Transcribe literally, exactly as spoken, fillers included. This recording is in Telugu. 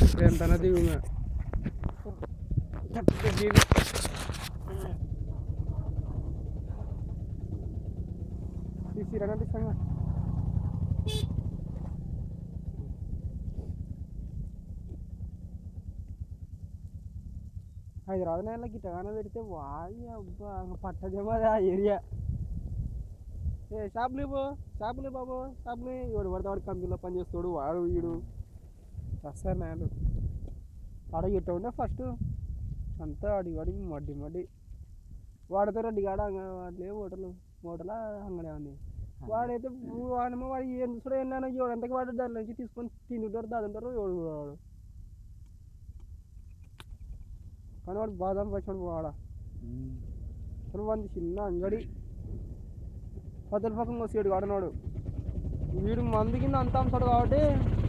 ఎంత దిగుగా తీసిరానంటే ఇష్టంగా హైదరాబాద్ నెలకి గిట్టగానే పెడితే వాయి అబ్బా పట్టదేమో ఆ ఏరియా. ఏ షాప్లు ఇవ్వు షాపులు బాబు షాపులు ఇవాడు పడితే వాడు కంపెనీలో పని చేస్తాడు వాడు వీడు వస్తారు నేను ఆడ గిట్ట ఉండే ఫస్ట్ అంతా అడిగి అడిగి మడ్డి మడ్డి వాడితో రెడ్డి కాడ వాటిలే హోటల్ హోటల్ అంగడే ఉంది. వాడైతే వాడేమో వాడు ఏం చూసాడో ఏంటో ఎవడు ఎంతకి వాడు దాని నుంచి తీసుకొని తింటుంటారు దాదుంటారు ఎవడు వాడు కానీ వాడు బాదం పచ్చాడు వాడ అసలు వాడి చిన్న అంగడి పదుల పక్కన వచ్చాడు వాడినాడు వీడు మంది కింద అంతా అమ్ముతాడు కాబట్టి